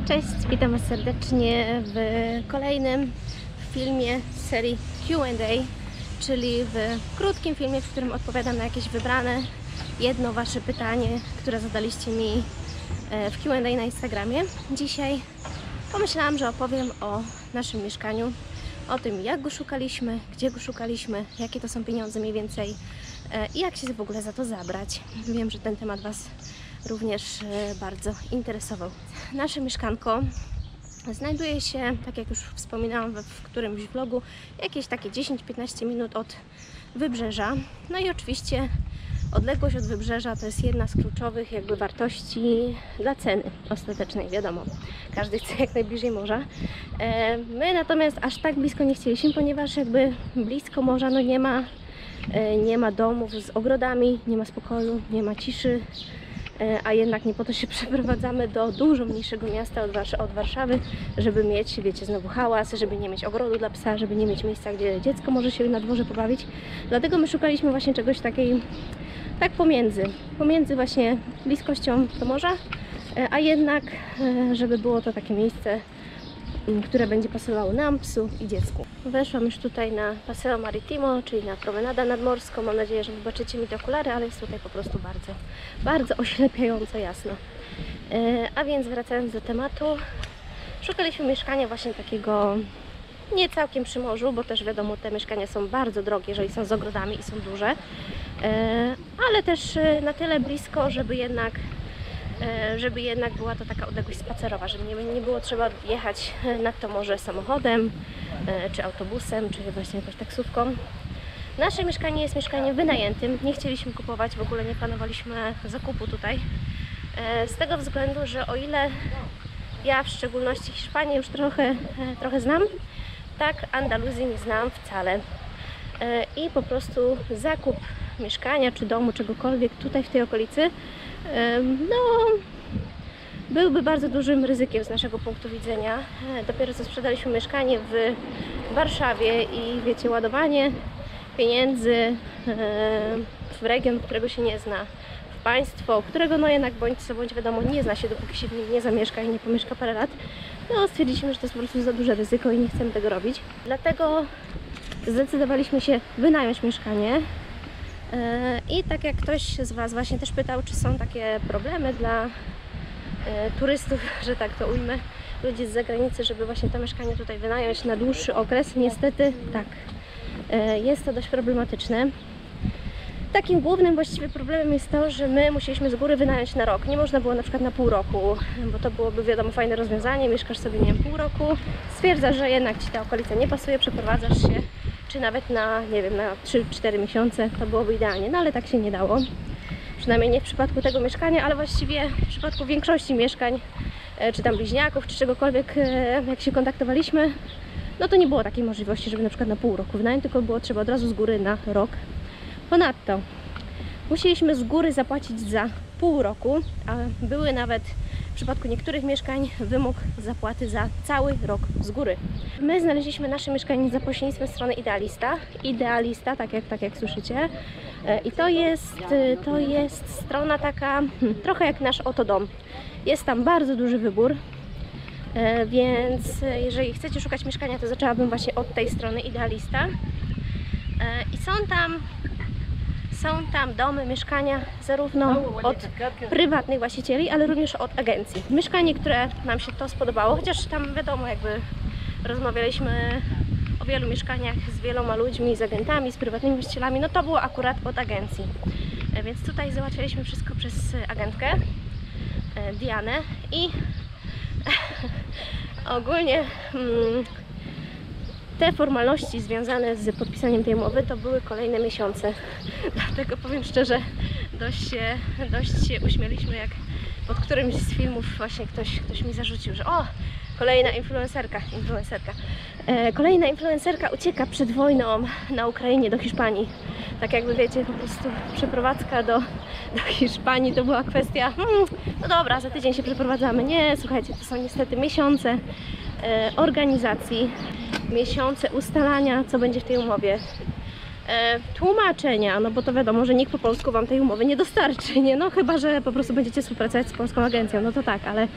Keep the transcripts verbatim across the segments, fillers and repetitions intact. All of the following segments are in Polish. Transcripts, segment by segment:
Cześć, witam Was serdecznie w kolejnym filmie z serii Q and A, czyli w krótkim filmie, w którym odpowiadam na jakieś wybrane jedno Wasze pytanie, które zadaliście mi w Q and A na Instagramie. Dzisiaj pomyślałam, że opowiem o naszym mieszkaniu, o tym, jak go szukaliśmy, gdzie go szukaliśmy, jakie to są pieniądze mniej więcej i jak się w ogóle za to zabrać. Wiem, że ten temat Was również bardzo interesował. Nasze mieszkanko znajduje się, tak jak już wspominałam w którymś vlogu, jakieś takie dziesięć do piętnastu minut od wybrzeża. No i oczywiście odległość od wybrzeża to jest jedna z kluczowych jakby wartości dla ceny ostatecznej, wiadomo. Każdy chce jak najbliżej morza. My natomiast aż tak blisko nie chcieliśmy, ponieważ jakby blisko morza no nie ma, nie ma domów z ogrodami, nie ma spokoju, nie ma ciszy. A jednak nie po to się przeprowadzamy do dużo mniejszego miasta od, Warsz od Warszawy, żeby mieć, wiecie, znowu hałas, żeby nie mieć ogrodu dla psa, żeby nie mieć miejsca, gdzie dziecko może się na dworze pobawić. Dlatego my szukaliśmy właśnie czegoś takiej, tak pomiędzy, pomiędzy właśnie bliskością do morza, a jednak, żeby było to takie miejsce, które będzie pasowało nam, psu i dziecku. Weszłam już tutaj na Paseo Marittimo, czyli na promenadę nadmorską. Mam nadzieję, że wybaczycie mi te okulary, ale jest tutaj po prostu bardzo, bardzo oślepiająco jasno. E, a więc wracając do tematu, szukaliśmy mieszkania właśnie takiego nie całkiem przy morzu, bo też wiadomo, te mieszkania są bardzo drogie, jeżeli są z ogrodami i są duże, e, ale też na tyle blisko, żeby jednak żeby jednak była to taka odległość spacerowa, żeby nie, nie było trzeba jechać nad to morze samochodem, czy autobusem, czy właśnie jakąś taksówką. Nasze mieszkanie jest mieszkaniem wynajętym, nie chcieliśmy kupować, w ogóle nie planowaliśmy zakupu tutaj, z tego względu, że o ile ja w szczególności Hiszpanię już trochę, trochę znam, tak Andaluzji nie znam wcale. I po prostu zakup mieszkania, czy domu, czegokolwiek tutaj w tej okolicy, no, byłby bardzo dużym ryzykiem z naszego punktu widzenia. Dopiero co sprzedaliśmy mieszkanie w Warszawie i wiecie, ładowanie pieniędzy w region, którego się nie zna, w państwo, którego no jednak bądź co bądź wiadomo nie zna się, dopóki się w nim nie zamieszka i nie pomieszka parę lat, no stwierdziliśmy, że to jest po prostu za duże ryzyko i nie chcemy tego robić. Dlatego zdecydowaliśmy się wynająć mieszkanie. I tak jak ktoś z Was właśnie też pytał, czy są takie problemy dla e, turystów, że tak to ujmę, ludzi z zagranicy, żeby właśnie to mieszkanie tutaj wynająć na dłuższy okres, niestety tak, e, jest to dość problematyczne. Takim głównym właściwie problemem jest to, że my musieliśmy z góry wynająć na rok. Nie można było na przykład na pół roku, bo to byłoby wiadomo fajne rozwiązanie, mieszkasz sobie nie wiem, pół roku, stwierdzasz, że jednak Ci ta okolica nie pasuje, przeprowadzasz się, czy nawet na, nie wiem, na trzy cztery miesiące, to byłoby idealnie, no ale tak się nie dało. Przynajmniej nie w przypadku tego mieszkania, ale właściwie w przypadku większości mieszkań, czy tam bliźniaków, czy czegokolwiek, jak się kontaktowaliśmy, no to nie było takiej możliwości, żeby na przykład na pół roku wynająć, tylko było trzeba od razu z góry na rok. Ponadto musieliśmy z góry zapłacić za pół roku, a były nawet w przypadku niektórych mieszkań wymóg zapłaty za cały rok z góry. My znaleźliśmy nasze mieszkanie za pośrednictwem strony Idealista. Idealista, tak jak, tak jak słyszycie. I to jest, to jest strona taka hmm, trochę jak nasz Oto Dom. Jest tam bardzo duży wybór, więc jeżeli chcecie szukać mieszkania, to zaczęłabym właśnie od tej strony Idealista. I są tam Są tam domy, mieszkania zarówno od prywatnych właścicieli, ale również od agencji. Mieszkanie, które nam się to spodobało, chociaż tam wiadomo, jakby rozmawialiśmy o wielu mieszkaniach z wieloma ludźmi, z agentami, z prywatnymi właścicielami, no to było akurat od agencji. Więc tutaj załatwialiśmy wszystko przez agentkę Dianę i ogólnie hmm, te formalności związane z podpisaniem tej umowy to były kolejne miesiące. Dlatego powiem szczerze, dość się, dość się uśmieliśmy, jak pod którymś z filmów właśnie ktoś, ktoś mi zarzucił, że o, kolejna influencerka, influencerka. E, kolejna influencerka ucieka przed wojną na Ukrainie do Hiszpanii. Tak jakby wiecie, po prostu przeprowadzka do, do Hiszpanii to była kwestia, hmm, no dobra, za tydzień się przeprowadzamy. Nie, słuchajcie, to są niestety miesiące e, organizacji, miesiące ustalania, co będzie w tej umowie. E, tłumaczenia, no bo to wiadomo, że nikt po polsku Wam tej umowy nie dostarczy, nie? No chyba że po prostu będziecie współpracować z polską agencją, no to tak, ale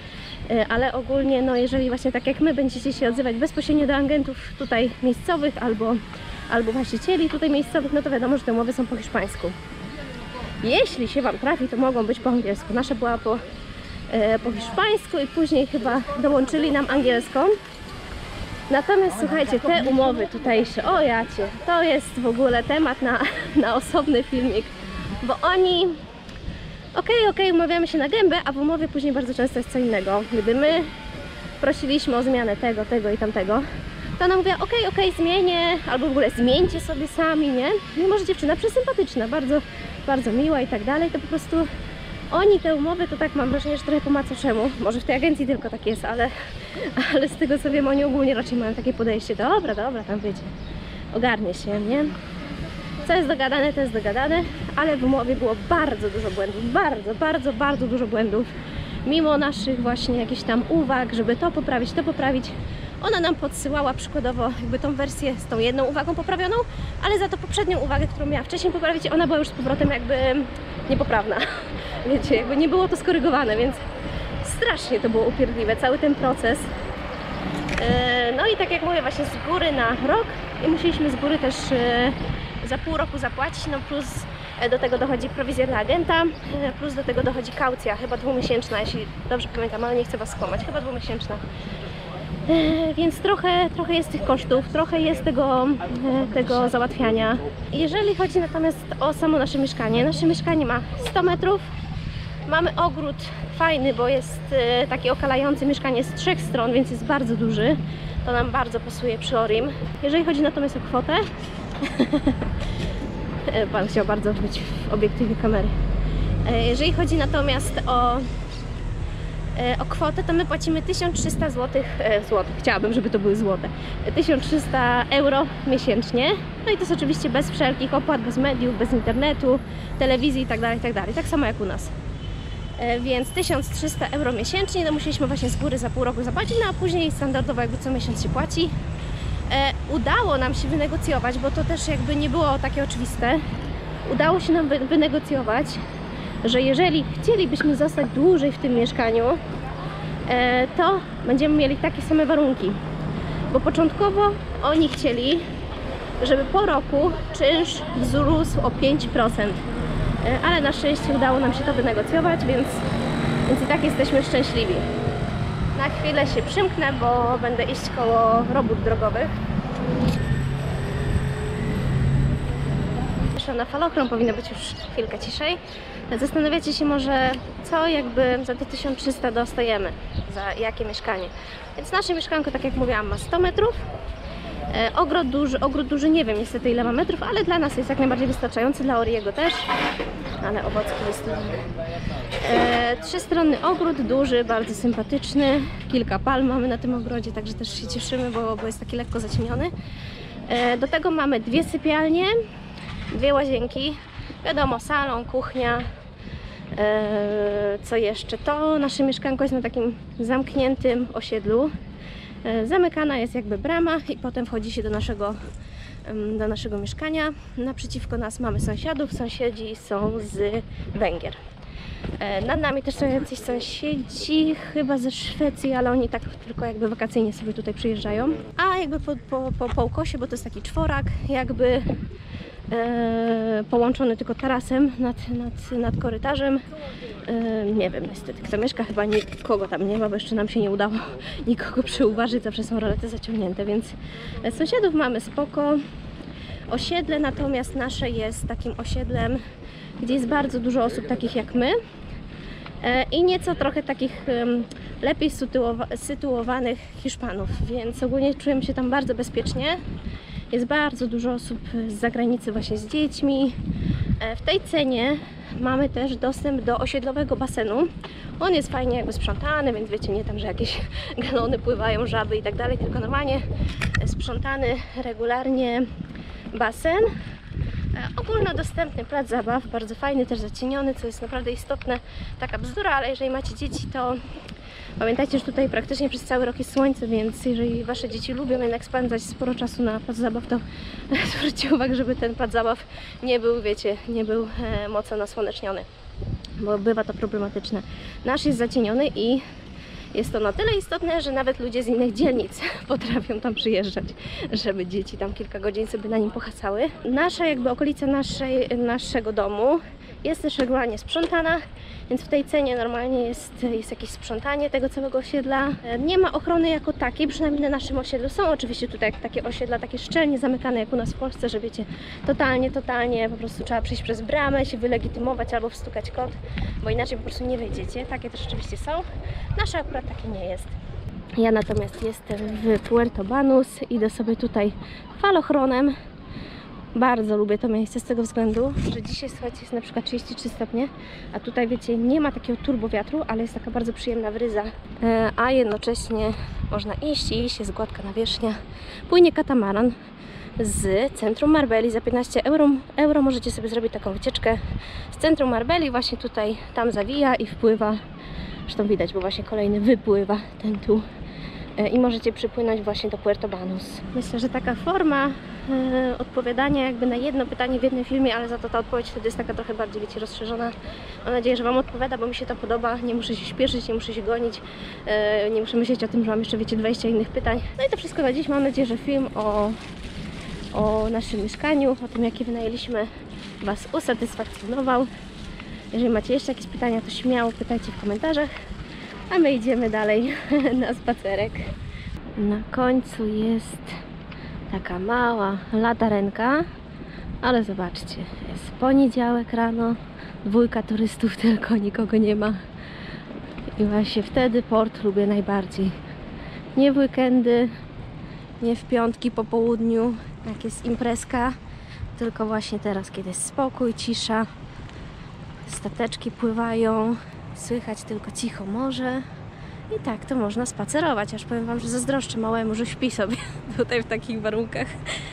ale ogólnie, no jeżeli właśnie tak jak my będziecie się odzywać bezpośrednio do agentów tutaj miejscowych albo, albo właścicieli tutaj miejscowych, no to wiadomo, że te umowy są po hiszpańsku. Jeśli się Wam trafi, to mogą być po angielsku. Nasza była po, e, po hiszpańsku i później chyba dołączyli nam angielską. Natomiast słuchajcie, te umowy tutejsze, o jacie, to jest w ogóle temat na, na osobny filmik, bo oni, okej, okay, okej, okay, umawiamy się na gębę, a w umowie później bardzo często jest co innego. Gdy my prosiliśmy o zmianę tego, tego i tamtego, to ona mówiła, okej, okay, okej, okay, zmienię, albo w ogóle zmieńcie sobie sami, nie? Mimo że dziewczyna przesympatyczna, bardzo, bardzo miła i tak dalej, to po prostu oni te umowy, to tak mam wrażenie, że trochę po macoszemu. Może w tej agencji tylko tak jest, ale, ale z tego co wiem, oni ogólnie raczej mają takie podejście, dobra, dobra, tam wiecie, ogarnie się, nie? Co jest dogadane, to jest dogadane, ale w umowie było bardzo dużo błędów, bardzo, bardzo, bardzo dużo błędów. Mimo naszych właśnie jakichś tam uwag, żeby to poprawić, to poprawić, ona nam podsyłała przykładowo jakby tą wersję z tą jedną uwagą poprawioną, ale za to poprzednią uwagę, którą miała wcześniej poprawić, ona była już z powrotem jakby niepoprawna. Wiecie, jakby nie było to skorygowane, więc strasznie to było upierdliwe, cały ten proces. No i tak jak mówię, właśnie z góry na rok i musieliśmy z góry też za pół roku zapłacić, no plus do tego dochodzi prowizja dla agenta, plus do tego dochodzi kaucja, chyba dwumiesięczna, jeśli dobrze pamiętam, ale nie chcę Was skłamać, chyba dwumiesięczna. Więc trochę, trochę jest tych kosztów, trochę jest tego, tego załatwiania. Jeżeli chodzi natomiast o samo nasze mieszkanie, nasze mieszkanie ma sto metrów, mamy ogród fajny, bo jest taki okalający, mieszkanie z trzech stron, więc jest bardzo duży. To nam bardzo pasuje przy Orim. Jeżeli chodzi natomiast o kwotę, Pan chciał bardzo być w obiektywie kamery. Jeżeli chodzi natomiast o o kwotę, to my płacimy tysiąc trzysta złotych, e, złotych, chciałabym, żeby to były złote, tysiąc trzysta euro miesięcznie. No i to jest oczywiście bez wszelkich opłat, bez mediów, bez internetu, telewizji itd., itd. Tak samo jak u nas. E, więc tysiąc trzysta euro miesięcznie, no musieliśmy właśnie z góry za pół roku zapłacić, no a później standardowo jakby co miesiąc się płaci. E, udało nam się wynegocjować, bo to też jakby nie było takie oczywiste. Udało się nam wy wynegocjować, że jeżeli chcielibyśmy zostać dłużej w tym mieszkaniu, e, to będziemy mieli takie same warunki. Bo początkowo oni chcieli, żeby po roku czynsz wzrósł o pięć procent. E, ale na szczęście udało nam się to wynegocjować, więc, więc i tak jesteśmy szczęśliwi. Na chwilę się przymknę, bo będę iść koło robót drogowych. Na falochron powinno być już chwilkę ciszej. Zastanawiacie się może, co jakby za te tysiąc trzysta dostajemy, za jakie mieszkanie. Więc nasze mieszkanko, tak jak mówiłam, ma sto metrów. E, ogród duży, ogród duży nie wiem niestety ile ma metrów, ale dla nas jest jak najbardziej wystarczający, dla Oriego też. Ale owocki wystawione. E, trzystronny ogród, duży, bardzo sympatyczny. Kilka palm mamy na tym ogrodzie, także też się cieszymy, bo, bo jest taki lekko zacieniony. E, do tego mamy dwie sypialnie, dwie łazienki, wiadomo, salon, kuchnia, e, co jeszcze, to nasze mieszkanko jest na takim zamkniętym osiedlu, e, zamykana jest jakby brama i potem wchodzi się do naszego, do naszego mieszkania. Naprzeciwko nas mamy sąsiadów, sąsiedzi są z Węgier. E, nad nami też są jacyś sąsiedzi, chyba ze Szwecji, ale oni tak tylko jakby wakacyjnie sobie tutaj przyjeżdżają. A jakby po, po, po, po ukosie, bo to jest taki czworak, jakby E, połączony tylko tarasem nad, nad, nad korytarzem. E, nie wiem niestety kto mieszka, chyba nikogo tam nie ma, bo jeszcze nam się nie udało nikogo przyuważyć, zawsze są rolety zaciągnięte, więc sąsiadów mamy spoko. Osiedle natomiast nasze jest takim osiedlem, gdzie jest bardzo dużo osób takich jak my e, i nieco trochę takich e, lepiej sytuowa sytuowanych Hiszpanów, więc ogólnie czujemy się tam bardzo bezpiecznie. Jest bardzo dużo osób z zagranicy właśnie z dziećmi. W tej cenie mamy też dostęp do osiedlowego basenu. On jest fajnie jakby sprzątany, więc wiecie, nie tam, że jakieś galony pływają, żaby i tak dalej, tylko normalnie sprzątany regularnie basen. Ogólnodostępny plac zabaw, bardzo fajny, też zacieniony, co jest naprawdę istotne. Taka bzdura, ale jeżeli macie dzieci, to pamiętajcie, że tutaj praktycznie przez cały rok jest słońce, więc jeżeli wasze dzieci lubią jednak spędzać sporo czasu na plac zabaw, to zwróćcie uwagę, żeby ten plac zabaw nie był, wiecie, nie był e, mocno nasłoneczniony, bo bywa to problematyczne. Nasz jest zacieniony i Jest to na tyle istotne, że nawet ludzie z innych dzielnic potrafią tam przyjeżdżać, żeby dzieci tam kilka godzin sobie na nim pochacały. Nasza jakby okolica naszej, naszego domu jest też regularnie sprzątana, więc w tej cenie normalnie jest, jest jakieś sprzątanie tego całego osiedla. Nie ma ochrony jako takiej, przynajmniej na naszym osiedlu. Są oczywiście tutaj takie osiedla, takie szczelnie zamykane jak u nas w Polsce, że wiecie, totalnie, totalnie po prostu trzeba przejść przez bramę, się wylegitymować albo wstukać kod, bo inaczej po prostu nie wejdziecie. Takie też oczywiście są. Nasze akurat takie nie jest. Ja natomiast jestem w Puerto Banús, idę sobie tutaj falochronem. Bardzo lubię to miejsce z tego względu, że dzisiaj, słuchajcie, jest na przykład trzydzieści trzy stopnie, a tutaj, wiecie, nie ma takiego turbowiatru, ale jest taka bardzo przyjemna bryza, e, a jednocześnie można iść i iść, jest gładka nawierzchnia. Płynie katamaran z centrum Marbelli za piętnaście euro, euro możecie sobie zrobić taką wycieczkę z centrum Marbelli, właśnie tutaj, tam zawija i wpływa, zresztą widać, bo właśnie kolejny wypływa ten tu. I możecie przypłynąć właśnie do Puerto Banús. Myślę, że taka forma e, odpowiadania jakby na jedno pytanie w jednym filmie, ale za to ta odpowiedź wtedy jest taka trochę bardziej, wiecie, rozszerzona. Mam nadzieję, że Wam odpowiada, bo mi się to podoba. Nie muszę się śpieszyć, nie muszę się gonić, e, nie muszę myśleć o tym, że mam jeszcze, wiecie, dwadzieścia innych pytań. No i to wszystko na dziś. Mam nadzieję, że film o, o naszym mieszkaniu, o tym, jakie wynajęliśmy, Was usatysfakcjonował. Jeżeli macie jeszcze jakieś pytania, to śmiało pytajcie w komentarzach. A my idziemy dalej na spacerek. Na końcu jest taka mała latarenka, ale zobaczcie, jest poniedziałek rano, dwójka turystów, tylko nikogo nie ma. I właśnie wtedy port lubię najbardziej. Nie w weekendy, nie w piątki po południu, jak jest imprezka, tylko właśnie teraz, kiedy jest spokój, cisza, stateczki pływają, słychać tylko cicho morze i tak to można spacerować. Aż powiem Wam, że zazdroszczę małemu, że śpi sobie tutaj w takich warunkach.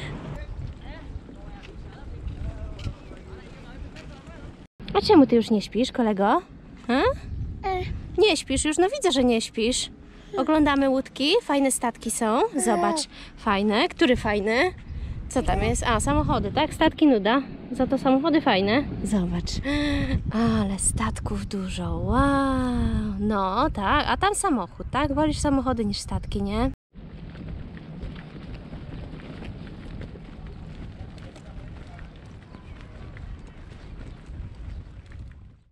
A czemu Ty już nie śpisz, kolego? Ha? Nie śpisz już? No widzę, że nie śpisz. Oglądamy łódki, fajne statki są. Zobacz, fajne. Który fajny? Co tam jest? A, samochody, tak? Statki nuda. Za to samochody fajne. Zobacz. Ale statków dużo. Wow. No, tak. A tam samochód, tak? Wolisz samochody niż statki, nie?